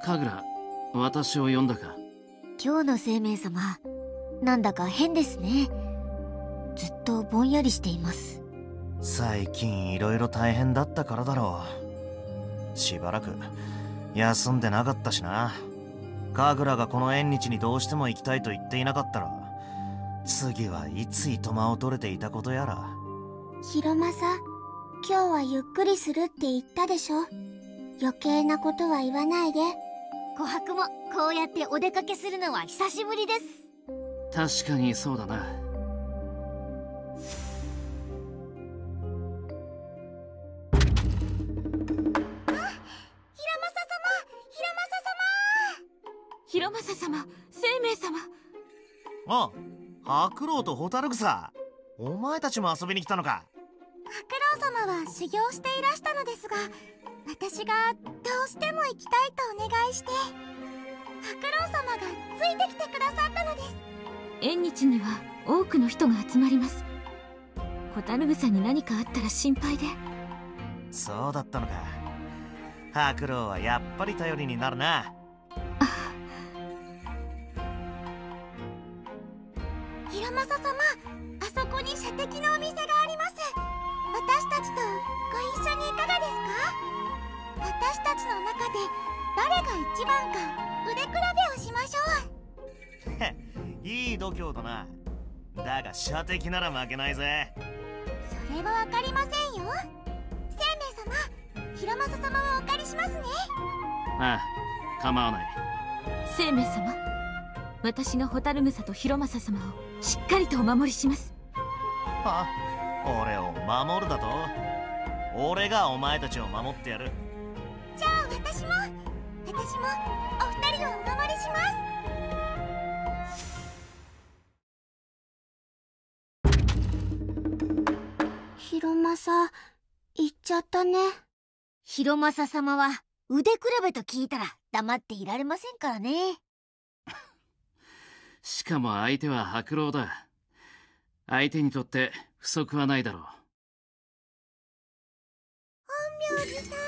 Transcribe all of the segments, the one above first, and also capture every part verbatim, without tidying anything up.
神楽、私を呼んだか？ 今日の生命様、なんだか変ですね。ずっとぼんやりしています。 最近いろいろ大変だったからだろう。しばらく休んでなかったしな。神楽がこの縁日にどうしても行きたいと言っていなかったら、次はいついとまを取れていたことやら。 広政、今日はゆっくりするって言ったでしょ。余計なことは言わないで。 琥珀もこうやってお出かけするのは久しぶりです。 確かにそうだな。 広政様、生命様。 あ、白老と蛍草、お前たちも遊びに来たのか。 白老様は修行していらしたのですが、私がどうしても行きたいとお願いして、白老様がついてきてくださったのです。 縁日には多くの人が集まります。蛍草に何かあったら心配で。 そうだったのか。白老はやっぱり頼りになるな。 広政様、あそこに射的のお店があります。私たちとご一緒にいかがですか？私たちの中で誰が一番か腕比べをしましょう。いい度胸だな。だが射的なら負けないぜ。 それは分かりませんよ。生命様、広政様をお借りしますね。 ああ、構わない。 生命様、私が蛍草と広政様をしっかりとお守りします。 は？俺を守るだと？俺がお前たちを守ってやる。 じゃあ私も私もお二人をお守りします。広政、行っちゃったね。 広政様は腕比べと聞いたら黙っていられませんからね。 しかも相手は白老だ。相手にとって不足はないだろう。 陰陽師さ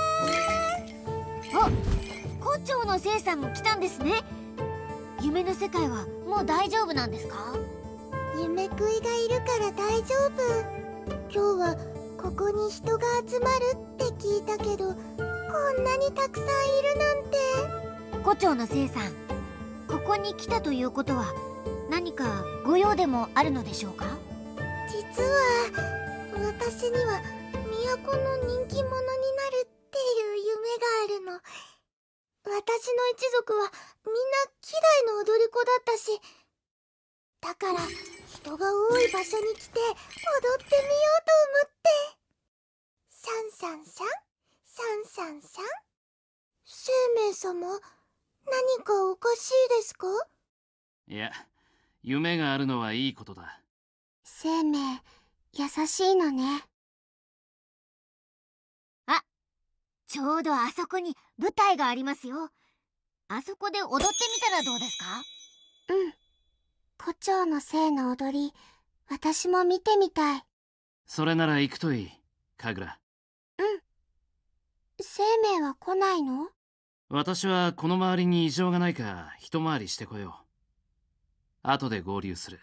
ん。あ、胡蝶の聖さんも来たんですね。夢の世界はもう大丈夫なんですか？ 夢食いがいるから大丈夫。今日はここに人が集まるって聞いたけど、こんなにたくさんいるなんて。 胡蝶の聖さん、ここに来たということは何かご用でもあるのでしょうか？ 実は私には都の人気者になるっていう夢があるの。私の一族はみんな希代の踊り子だったし、だから人が多い場所に来て踊ってみようと思って。シャンシャンシャンシャンシャンシャン。生命様、何かおかしいですか？ いや、夢があるのはいいことだ。 生命、優しいのね。 あ、ちょうどあそこに舞台がありますよ。あそこで踊ってみたらどうですか？ うん。胡蝶の聖の踊り、私も見てみたい。 それなら行くといい、神楽。 うん。生命は来ないの？ 私はこの周りに異常がないか一回りしてこよう。後で合流する。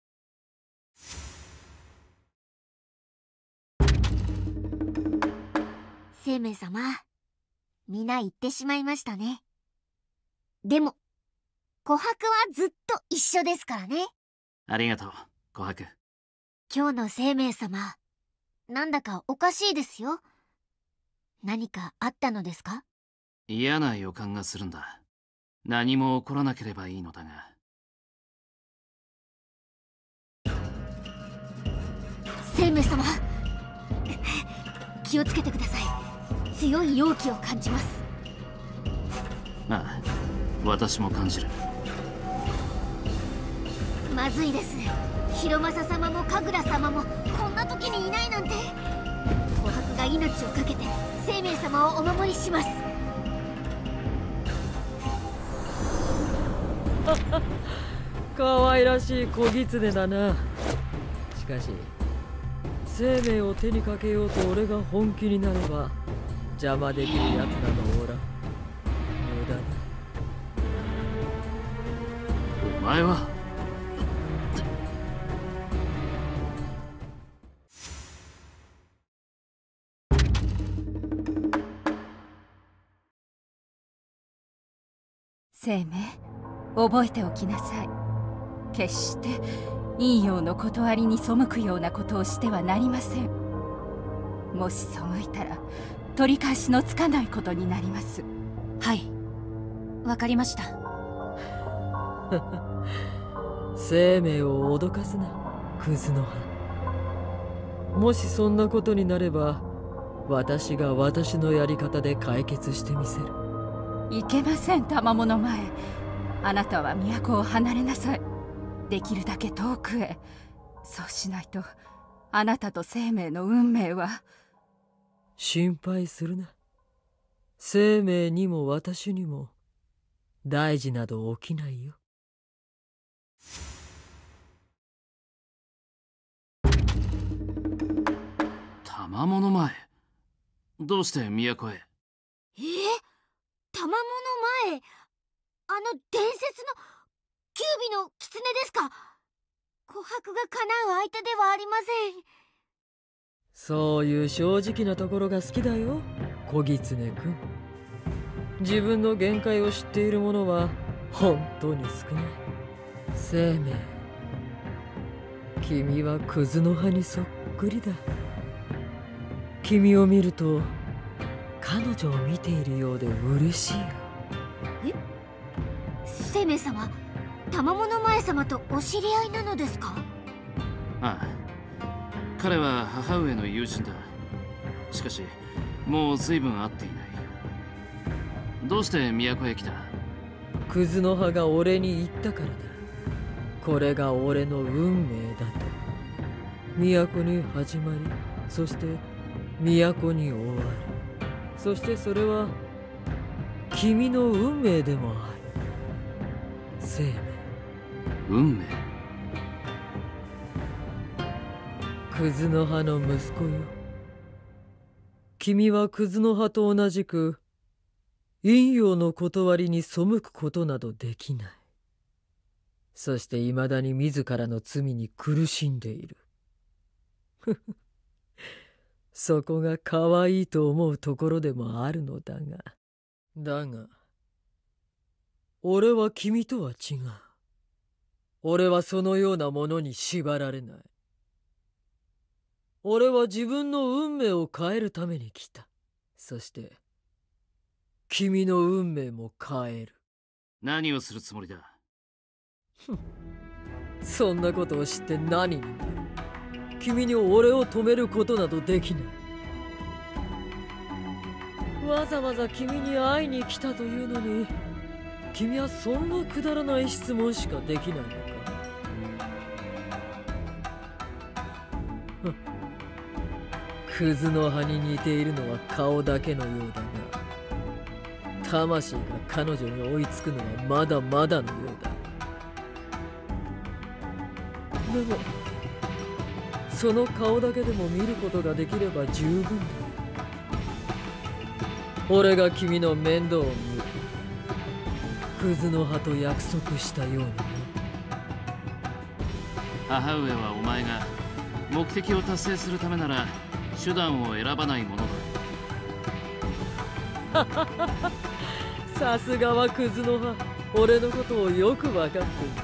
生命様、皆行ってしまいましたね。でも琥珀はずっと一緒ですからね。 ありがとう、琥珀。 今日の生命様、なんだかおかしいですよ。何かあったのですか？ 嫌な予感がするんだ。何も起こらなければいいのだが。 生命様、気をつけてください。強い妖気を感じます。 ああ、私も感じる。 まずいです。広政様も神楽様もこんな時にいないなんて。琥珀が命をかけて生命様をお守りします。 可愛らしい小狐だな。しかし生命を手にかけようと俺が本気になれば邪魔できるやつなどおらん。無駄だ。 前は。 生命、覚えておきなさい。決して陰陽の断りに背くようなことをしてはなりません。もし背いたら取り返しのつかないことになります。 はい、わかりました。 生命を脅かすな、クズの葉。もしそんなことになれば、私が私のやり方で解決してみせる。 いけません、賜物前。あなたは都を離れなさい。できるだけ遠くへ。そうしないとあなたと生命の運命は。 心配するな。生命にも私にも大事など起きないよ。 賜物前、どうして都へ？ えー、賜物前、あの伝説の九尾の狐ですか？琥珀が叶う相手ではありません。 そういう正直なところが好きだよ、小狐くん。自分の限界を知っている者は本当に少ない。生命、君はクズの葉にそっくりだ。君を見ると彼女を見ているようで嬉しいよ。 え？生命様、賜物前様とお知り合いなのですか？ ああ、彼は母上の友人だ。しかしもう随分会っていない。どうして都へ来た？ クズの葉が俺に言ったからだ。これが俺の運命だと。都に始まり、そして都に終わる。そしてそれは君の運命でもある。生命。 運命？ クズの葉の息子よ。君はクズの葉と同じく陰陽の断りに背くことなどできない。そしていまだに自らの罪に苦しんでいる。そこが可愛いと思うところでもあるのだが。だが、俺は君とは違う。俺はそのようなものに縛られない。俺は自分の運命を変えるために来た。そして、君の運命も変える。 何をするつもりだ？ そんなことを知って何になる？君に俺を止めることなどできない。わざわざ君に会いに来たというのに、君はそんなくだらない質問しかできないのか？クズの葉に似ているのは顔だけのようだが、魂が彼女に追いつくのはまだまだのようだ。でもその顔だけでも見ることができれば十分だ。俺が君の面倒を見る。クズの葉と約束したようにね。 母上はお前が目的を達成するためなら手段を選ばないものだ。 さすがはクズの葉、俺のことをよく分かっていた。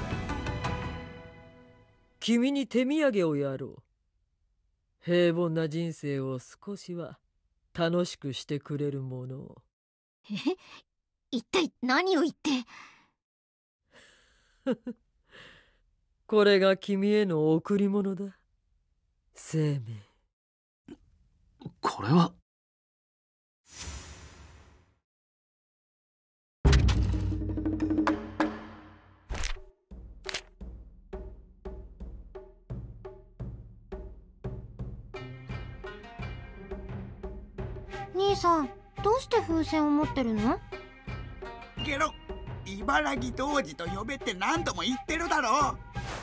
君に手土産をやろう。平凡な人生を少しは楽しくしてくれるものを。 え？一体何を言って？ これが君への贈り物だ、生命。 これは。 兄さん、どうして風船を持ってるの？ ゲロ、茨城童子と呼べって何度も言ってるだろ。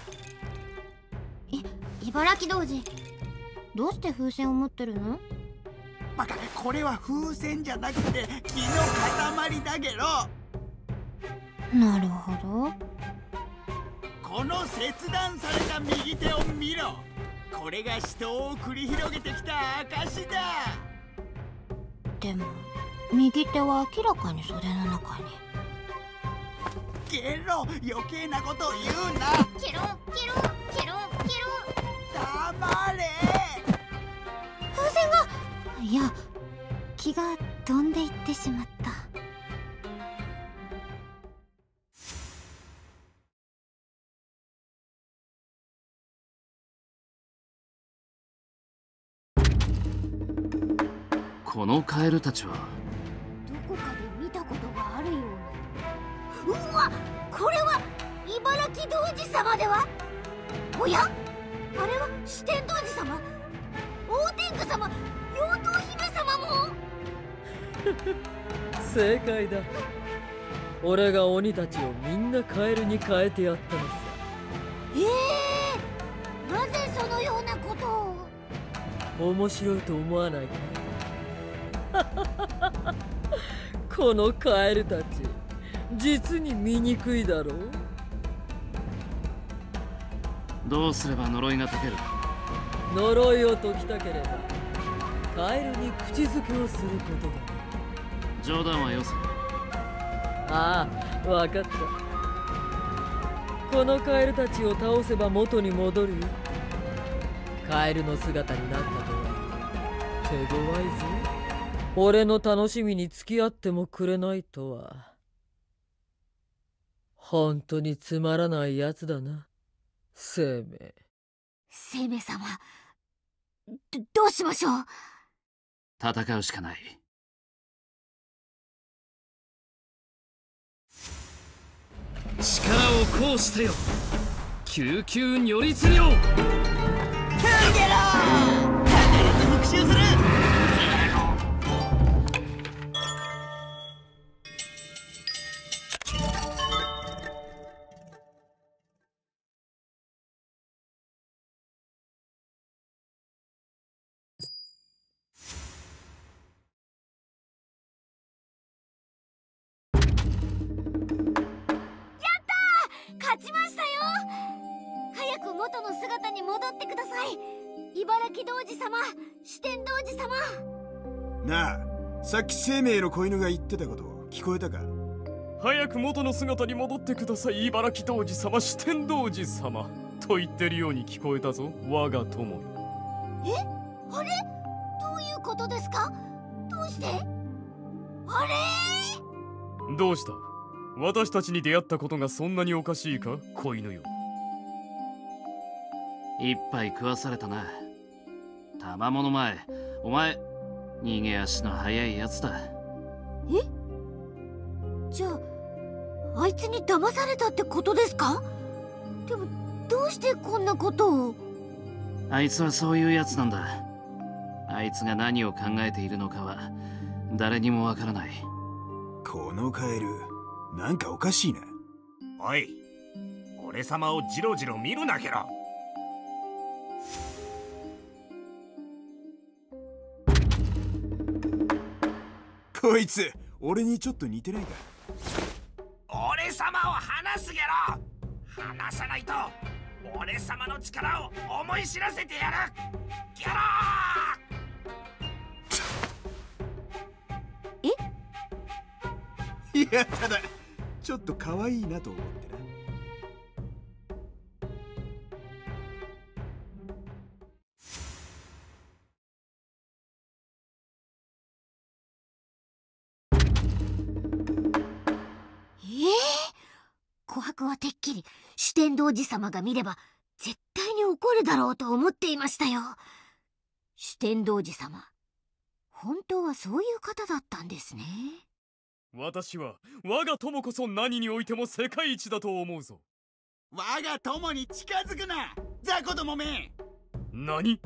い、茨城童子、どうして風船を持ってるの？ バカ、これは風船じゃなくて木の塊だゲロ。 なるほど。 この切断された右手を見ろ。これが死闘を繰り広げてきた証だ。 でも右手は明らかに袖の中に。 ゲロ、余計なことを言うな。 ケロケロケロケロ。 黙れ。 風船が、いや、気が飛んでいってしまった。 このカエルたちはどこかで見たことがあるような。うわ、これは茨城童子様では。おや、あれは四天童子様、大天狗様、妖刀姫様も。 正解だ。俺が鬼たちをみんなカエルに変えてやったのさ。 ええー、なぜそのようなことを。 面白いと思わないか。このカエルたち、実に醜いだろう。 どうすれば呪いが解ける？ 呪いを解きたければカエルに口づけをすることだ。 冗談はよせ。 ああ、わかった。このカエルたちを倒せば元に戻るよ。カエルの姿になったとは手強いぞ。俺の楽しみに付き合ってもくれないとは。本当につまらないやつだな、生命。 生命様、ど、どうしましょう。 戦うしかない。力を行使せよ、救急如律令。 逃げろ。必ず復讐する。 勝ちましたよ。早く元の姿に戻ってください。茨城童子様、四天童子様。 なあ、さっき生命の子犬が言ってたこと聞こえたか？ 早く元の姿に戻ってください、茨城童子様、四天童子様と言ってるように聞こえたぞ、我が友よ。 え、あれ、どういうことですか？どうして？あれ？ どうした？私たちに出会ったことがそんなにおかしいか、子犬よ。 一杯食わされたな。賜物前、お前逃げ足の速いやつだ。 え？じゃああいつに騙されたってことですか？でもどうしてこんなことを。 あいつはそういうやつなんだ。あいつが何を考えているのかは誰にもわからない。 このカエルなんかおかしいな。 おい、俺様をジロジロ見るなけろ。 こいつ俺にちょっと似てないか？ 俺様を離すゲロ。離さないと俺様の力を思い知らせてやる。ゲロー。いや、ただちょっと可愛いなと思ってな。 ええー、琥珀はてっきり四天童子様が見れば絶対に怒るだろうと思っていましたよ。四天童子様、本当はそういう方だったんですね。 私は我が友こそ何においても世界一だと思うぞ。 我が友に近づくな、雑魚どもめ。 何？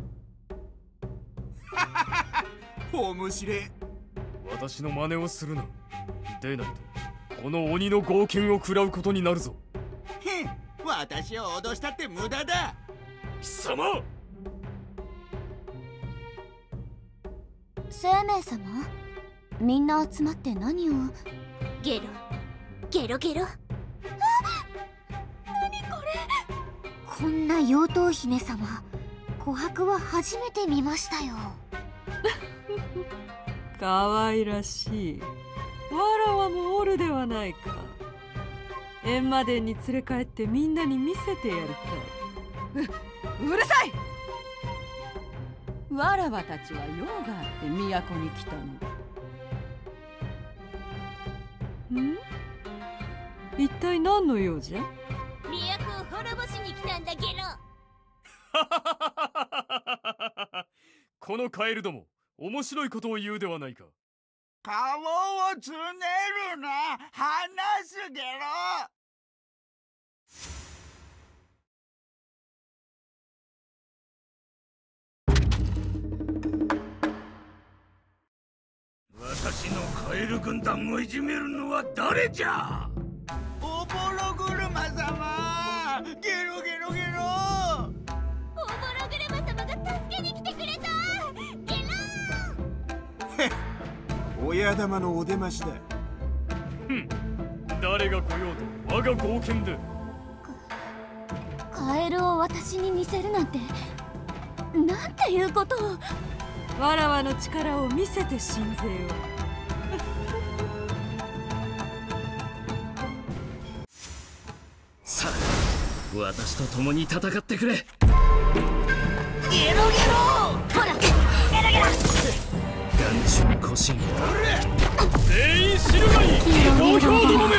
面白い。 私の真似をするな。でないとこの鬼の豪剣を食らうことになるぞ。 へん、私を脅したって無駄だ。 貴様！ 生命様、みんな集まって何を。ゲロゲロゲロ。あ、何これ、 こんな妖刀姫様、琥珀は初めて見ましたよ。 かわいらしい。わらわもおるではないか。閻魔殿に連れ帰ってみんなに見せてやりたい。 う、うるさい。わらわたちは用があって都に来たのだ。ん？一体何の用じゃ？ 都を滅ぼしに来たんだゲロ。 このカエルども、面白いことを言うではないか。 顔をつねるな、話すゲロ。 私のカエル軍団をいじめるのは誰じゃ？ おぼろ車様、ゲロゲロゲロ。 おぼろ車様が助けに来てくれた。ゲロ。 へっ、親玉のお出ましだ。 ふん、誰が来ようと我が貢献で。 カエルを私に似せるなんて、なんていうことを。 わらわの力を見せてしんぜよ。 さあ、私と共に戦ってくれ。 ゲロゲロ。ほら、ゲロゲロ。 眼中古神。 全員知るがいい。投票どもめ。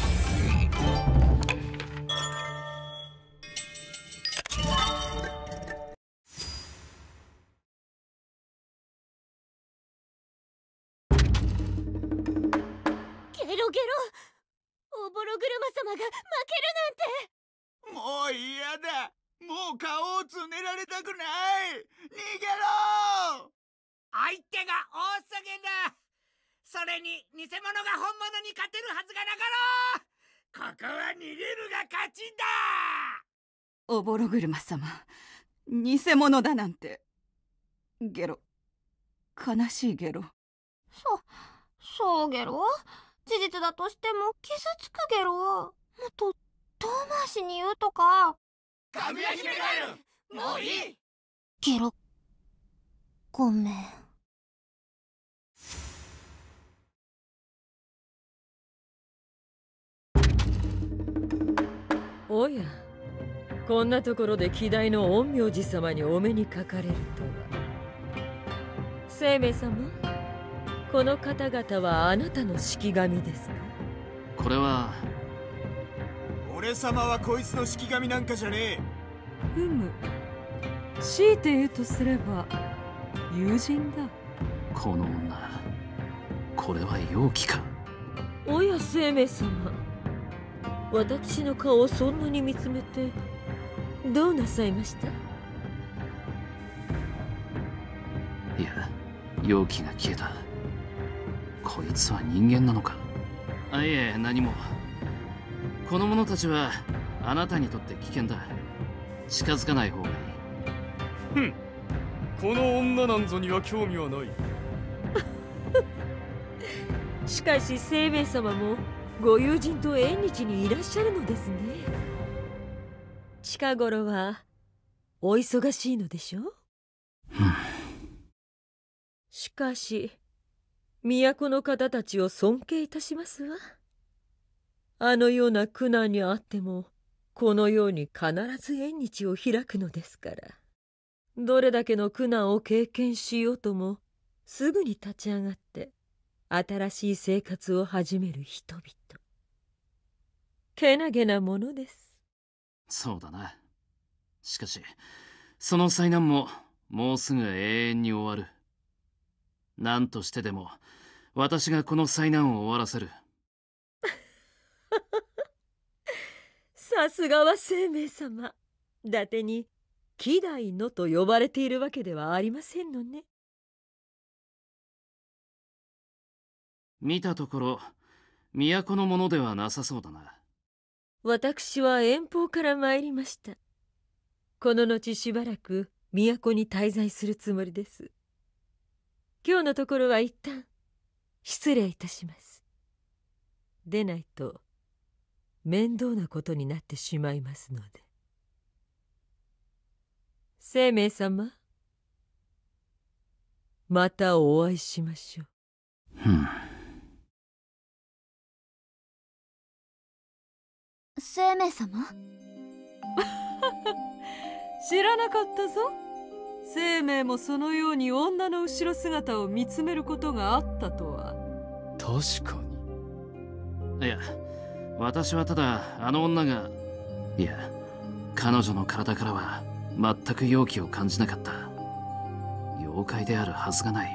おぼろ車様が負けるなんて。 もう嫌だ。もう顔をつねられたくない。逃げろ。 相手が多すぎる。それに偽物が本物に勝てるはずがなかろう。ここは逃げるが勝ちだ。 おぼろ車様、偽物だなんて。ゲロ、悲しいゲロ。 そ、そうゲロ。事実だとしても傷つくゲロ。もっと遠回しに言うとか。 かぐや姫ガエル、もういい。 ゲロ、ごめん。 おや、こんなところで希代の陰陽師様にお目にかかれるとは。生命様、この方々はあなたの式神ですか？ これは。 俺様はこいつの式神なんかじゃねえ。 ふむ、強いて言うとすれば友人だ。 この女、これは妖気か。 おや生命様、私の顔をそんなに見つめてどうなさいました？ いや、妖気が消えた。こいつは人間なのか？あ、いえ、何も。この者たちはあなたにとって危険だ。近づかない方がいい。 ふん、この女なんぞには興味はない。 しかし生命様もご友人と縁日にいらっしゃるのですね。近頃はお忙しいのでしょう？しかし都の方たちを尊敬いたしますわ。あのような苦難にあってもこのように必ず縁日を開くのですから。どれだけの苦難を経験しようともすぐに立ち上がって新しい生活を始める人々。けなげなものです。 そうだな。しかしその災難ももうすぐ永遠に終わる。何としてでも私がこの災難を終わらせる。 さすがは生命様。伊達に希代のと呼ばれているわけではありませんのね。 見たところ都のものではなさそうだな。 私は遠方から参りました。この後しばらく都に滞在するつもりです。今日のところは一旦失礼いたします。でないと面倒なことになってしまいますので。 生命様、またお会いしましょう。 ふん。 生命様知らなかったぞ。生命もそのように女の後ろ姿を見つめることがあったとは。 確かに。いや、私はただあの女が、いや、彼女の体からは全く妖気を感じなかった。妖怪であるはずがない。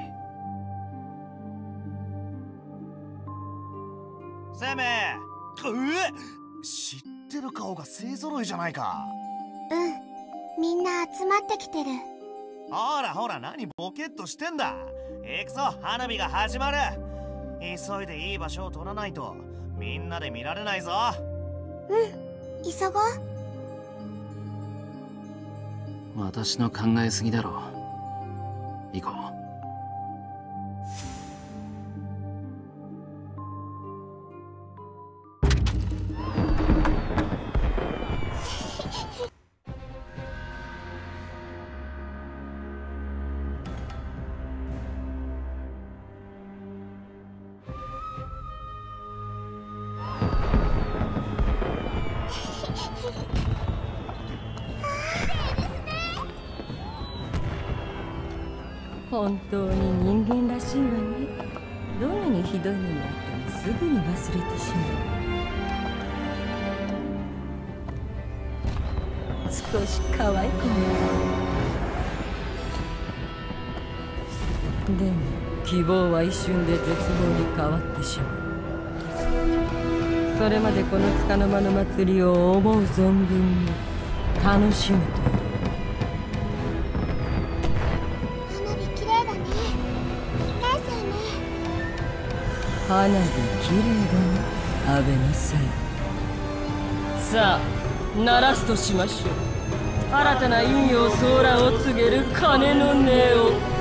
生命、え、知ってる顔が勢ぞろいじゃないか。 うん、みんな集まってきてる。 ほらほら、何ボケっとしてんだ。行くぞ、花火が始まる。急いでいい場所を取らないとみんなで見られないぞ。 うん、急ごう。 私の考えすぎだろう。行こう。 本当に人間らしいわね。どんなにひどい目にあってもすぐに忘れてしまう。少し可愛くなる。でも希望は一瞬で絶望に変わってしまう。それまでこの束の間の祭りを思う存分に楽しむという。花火きれいだね、安倍のせい。さあ、鳴らすとしましょう。新たな陰陽ソーラーを告げる鐘の音を。